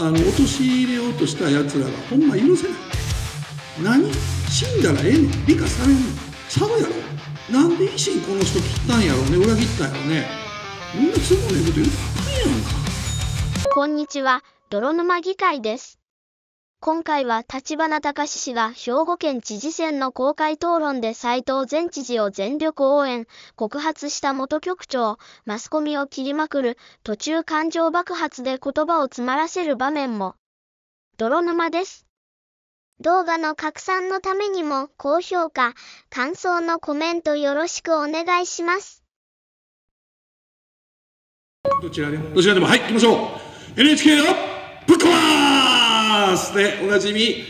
陥れようとしたやつらがほんま許せない。何死んだらええの美化されんのちゃうやろ。なんで維新この人切ったんやろね、裏切ったんやろね。みんな都合のいいこと言うたらあかんやんか。 こんにちは、泥沼議会です。今回は立花孝志氏が兵庫県知事選の公開討論で斉藤前知事を全力応援、告発した元局長、マスコミを切りまくる、途中感情爆発で言葉を詰まらせる場面も。泥沼です。動画の拡散のためにも高評価、感想のコメントよろしくお願いします。 どちらでも、はい、行きましょう。NHK のぶっ壊すでおなじみ、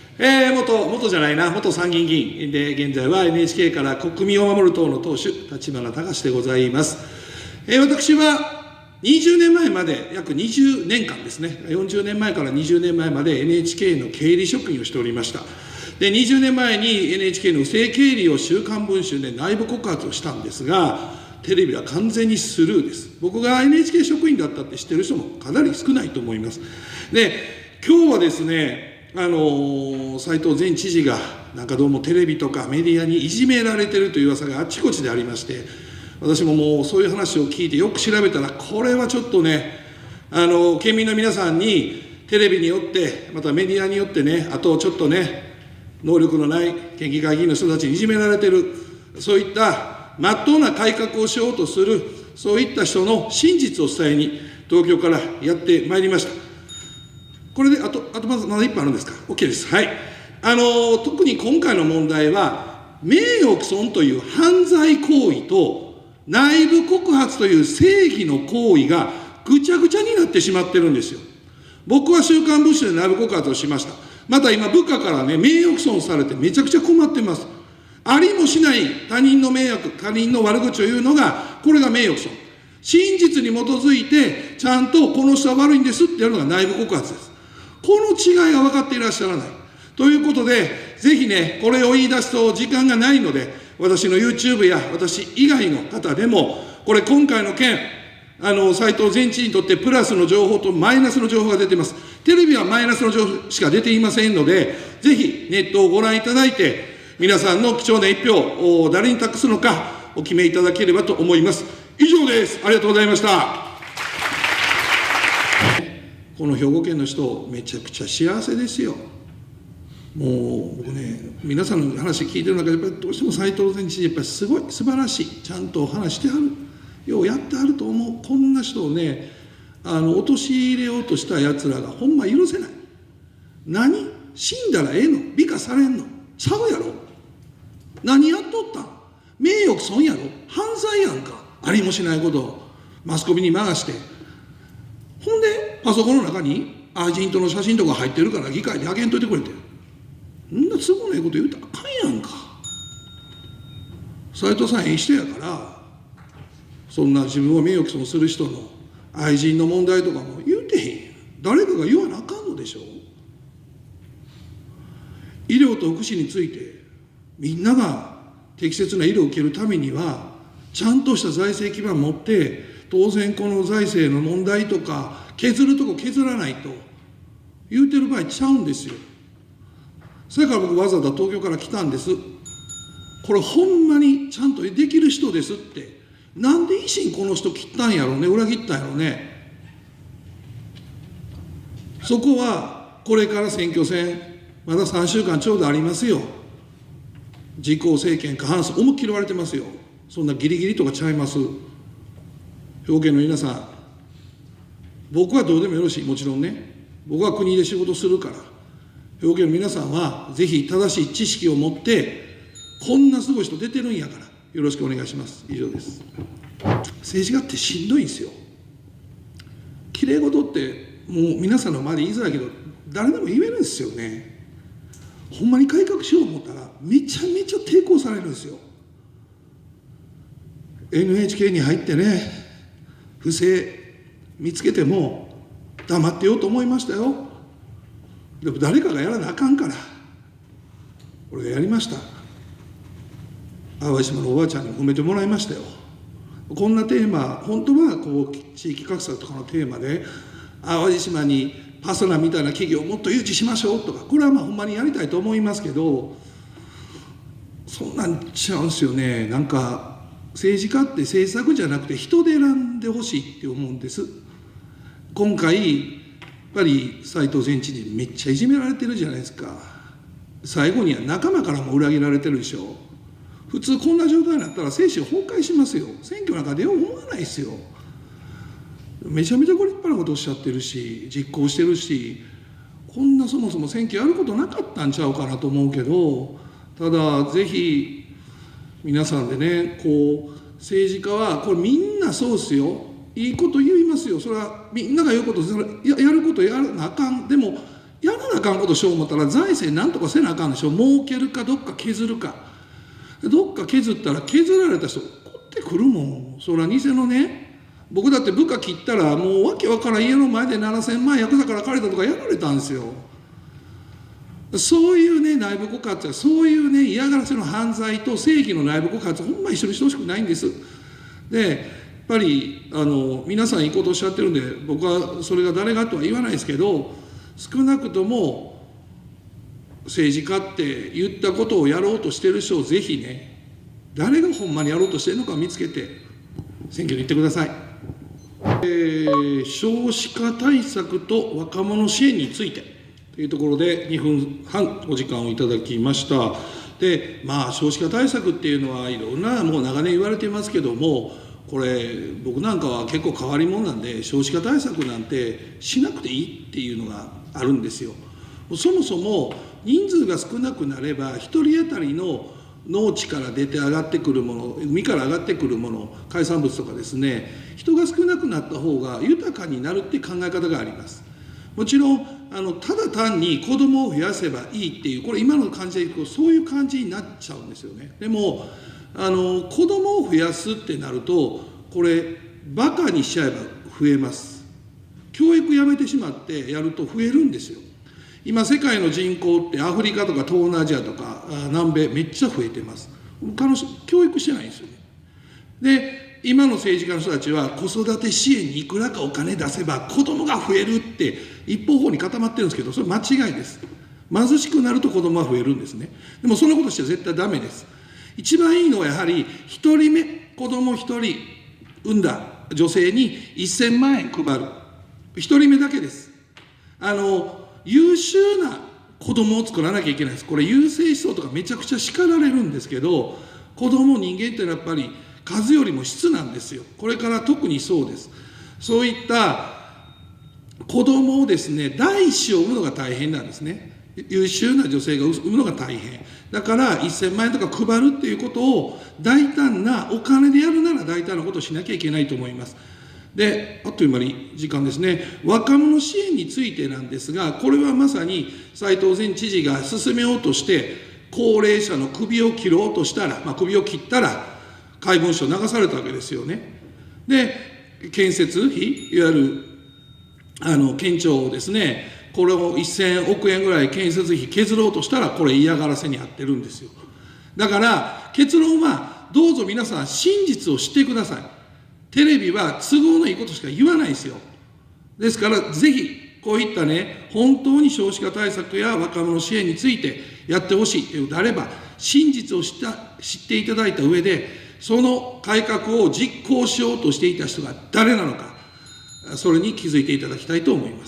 元参議院議員で、現在は NHK から国民を守る党の党首、立花孝志でございます。私は20年前まで、約20年間ですね、40年前から20年前まで NHK の経理職員をしておりました。で、20年前に NHK の不正経理を週刊文春で内部告発をしたんですが、テレビは完全にスルーです。僕が NHK 職員だったって知ってる人もかなり少ないと思います。で、今日はですね、斉藤前知事がなんかどうもテレビとかメディアにいじめられてるという噂があちこちでありまして、私ももうそういう話を聞いてよく調べたら、これはちょっとね、県民の皆さんにテレビによってまたメディアによってね、あとちょっとね、能力のない県議会議員の人たちにいじめられてる、そういった真っ当な改革をしようとする、そういった人の真実を伝えに東京からやってまいりました。これであとまだ1分あるんですか。 OK です。はい。特に今回の問題は名誉毀損という犯罪行為と内部告発という正義の行為がぐちゃぐちゃになってしまってるんですよ。僕は週刊文春で内部告発をしました。また今部下からね、名誉毀損されてめちゃくちゃ困ってます。ありもしない他人の迷惑、他人の悪口を言うのが、これが名誉毀損。真実に基づいて、ちゃんとこの人は悪いんですってやるのが内部告発です。この違いが分かっていらっしゃらない。ということで、ぜひね、これを言い出すと時間がないので、私の YouTube や私以外の方でも、これ今回の件、斉藤前知事にとってプラスの情報とマイナスの情報が出ています。テレビはマイナスの情報しか出ていませんので、ぜひネットをご覧いただいて、皆さんの貴重な一票を誰に託すのかお決めいただければと思います。以上です。ありがとうございました。この兵庫県の人、めちゃくちゃ幸せですよ。もう僕ね、皆さんの話聞いてる中で、やっぱりどうしても斉藤前知事、やっぱりすごい素晴らしい、ちゃんと話してはる、ようやってはると思う。こんな人をね、陥れようとしたやつらがほんま許せない。何死んだらええの美化されんのちゃうやろ。何やっとったん名誉毀損やろ。犯罪やんか。ありもしないことをマスコミに回して、ほんでパソコンの中に愛人との写真とか入ってるから議会であげんといてくれて、そんな都合のいいこと言うたらあかんやんか。斉藤さんええ人やから、そんな自分を名誉毀損する人の愛人の問題とかも言うてへんやん。誰かが言わなあかんのでしょう。医療と福祉についてみんなが適切な医療を受けるためにはちゃんとした財政基盤を持って、当然この財政の問題とか削るとこ削らないと言うてる場合ちゃうんですよ。それから僕わざわざ東京から来たんです。これほんまにちゃんとできる人ですって。なんで維新この人切ったんやろうね、裏切ったんやろうね。そこはこれから選挙戦まだ3週間ちょうどありますよ。自公政権過半数思いっきり言われてますよ。そんなギリギリとかちゃいます。兵庫県の皆さん、僕はどうでもよろしい。もちろんね、僕は国で仕事するから、兵庫県の皆さんはぜひ正しい知識を持って、こんなすごい人出てるんやからよろしくお願いします。以上です。政治家ってしんどいんですよ。きれい事ってもう皆さんの前で言いづらいけど誰でも言えるんですよね。ほんまに改革しよう思ったらめちゃめちゃ抵抗されるんですよ。 NHK に入ってね、不正見つけても黙ってようと思いましたよ。でも誰かがやらなあかんから俺がやりました。淡路島のおばあちゃんに褒めてもらいましたよ。こんなテーマ、本当はこう地域格差とかのテーマで淡路島にパソナみたいな企業をもっと誘致しましょうとか、これはほんまにやりたいと思いますけど、そんなんちゃうんですよね。なんか政治家って政策じゃなくて人で選んでほしいって思うんです。今回やっぱり斉藤前知事めっちゃいじめられてるじゃないですか。最後には仲間からも裏切られてるでしょ。普通こんな状態になったら政治崩壊しますよ。選挙なんか出よう思わないですよ。めちゃめちゃご立派なことをおっしゃってるし、実行してるし、こんなそもそも選挙やることなかったんちゃうかなと思うけど、ただぜひ皆さんでね、政治家はこれみんなそうですよ。いいこと言いますよ。それはみんなが言うこと、やることやらなあかん。でもやらなあかんことしよう思ったら財政なんとかせなあかんでしょ。儲けるかどっか削るか。どっか削ったら削られた人怒ってくるもん。それは偽のね、僕だって部下切ったらもうわけわからん家の前で7000万ヤクザから借りたとかやられたんですよ。そういうね内部告発は、そういうね嫌がらせの犯罪と正義の内部告発、ほんま一緒にしてほしくないんです。でやっぱり皆さんいいことおっしゃってるんで、僕はそれが誰がとは言わないですけど、少なくとも政治家って言ったことをやろうとしてる人をぜひね、誰がほんまにやろうとしてるのか見つけて選挙に行ってください。少子化対策と若者支援についてというところで2分半お時間をいただきました。で少子化対策っていうのはいろんなもう長年言われていますけども、これ僕なんかは結構変わり者なんで、少子化対策なんてしなくていいっていうのがあるんですよ。そもそも人数が少なくなれば1人当たりの農地から出て上がってくるもの、海から上がってくるもの、海産物とかですね、人が少なくなった方が豊かになるって考え方があります。もちろんただ単に子供を増やせばいいっていう、これ今の感じでいくとそういう感じになっちゃうんですよね。でも子供を増やすってなると、これバカにしちゃえば増えます。教育やめてしまってやると増えるんですよ。今世界の人口ってアフリカとか東南アジアとか南米めっちゃ増えてます。教育してないんですよね。で今の政治家の人たちは子育て支援にいくらかお金出せば子供が増えるって一方方に固まってるんですけど、それ間違いです。貧しくなると子供は増えるんですね。でもそんなことしては絶対ダメです。一番いいのはやはり1人目、子供1人産んだ女性に1000万円配る。1人目だけです。優秀な子供を作らなきゃいけないです。これ優生思想とかめちゃくちゃ叱られるんですけど、子供人間ってやっぱり数よりも質なんですよ。これから特にそうです。そういった子供をですね、第一子を産むのが大変なんですね。優秀な女性が産むのが大変だから、1000万円とか配るっていうことを大胆なお金でやるなら大胆なことをしなきゃいけないと思います。であっという間に時間ですね。若者支援についてなんですが、これはまさに斉藤前知事が進めようとして、高齢者の首を切ろうとしたら、首を切ったら怪文書流されたわけですよね。で建設費、いわゆる県庁をですね、これを1000億円ぐらい建設費削ろうとしたら、これ嫌がらせにあってるんですよ。だから結論は、どうぞ皆さん真実を知ってください。テレビは都合のいいことしか言わないですよ。ですからぜひこういったね、本当に少子化対策や若者支援についてやってほしいというのであれば、真実を知っていただいた上で、その改革を実行しようとしていた人が誰なのか、それに気づいていただきたいと思います。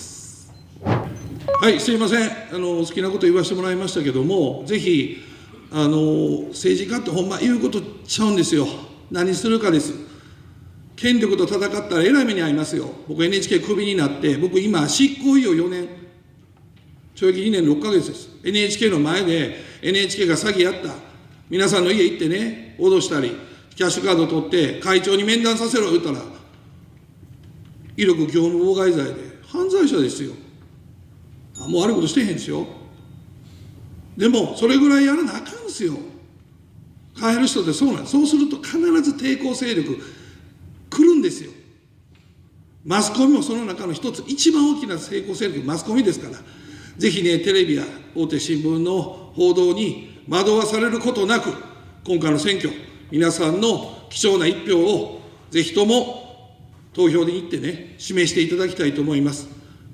はい、すいません。好きなこと言わせてもらいましたけども、ぜひ政治家ってほんま言うことちゃうんですよ。何するかです。権力と戦ったらえらい目に遭いますよ。僕 NHK クビになって、僕今執行猶予4年、懲役2年6ヶ月です。 NHK の前で NHK が詐欺やった、皆さんの家行ってね、脅したりキャッシュカード取って会長に面談させろ言ったら、威力業務妨害罪で犯罪者ですよ。もう悪いことしてへんですよ。でもそれぐらいやらなあかんですよ。変える人ってそうなんです。そうすると必ず抵抗勢力来るんですよ。マスコミもその中の一つ、一番大きな成功勢力マスコミですから、ぜひね、テレビや大手新聞の報道に惑わされることなく、今回の選挙、皆さんの貴重な一票をぜひとも投票に行ってね、示していただきたいと思います。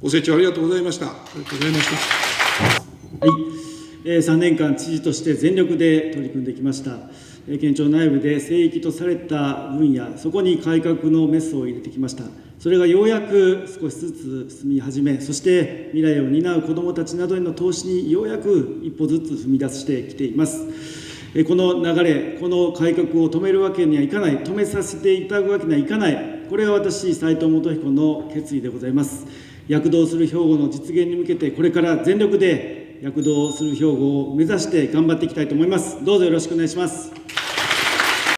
ご清聴ありがとうございました。ありがとうございました。 はい、3年間知事として全力で取り組んできました。県庁内部で聖域とされた分野、そこに改革のメスを入れてきました。それがようやく少しずつ進み始め、そして未来を担う子どもたちなどへの投資にようやく一歩ずつ踏み出してきています。この流れ、この改革を止めるわけにはいかない、止めさせていただくわけにはいかない、これが私、斉藤元彦の決意でございます。躍動する兵庫の実現に向けて、これから全力で躍動する兵庫を目指して頑張っていきたいと思います。どうぞよろしくお願いします。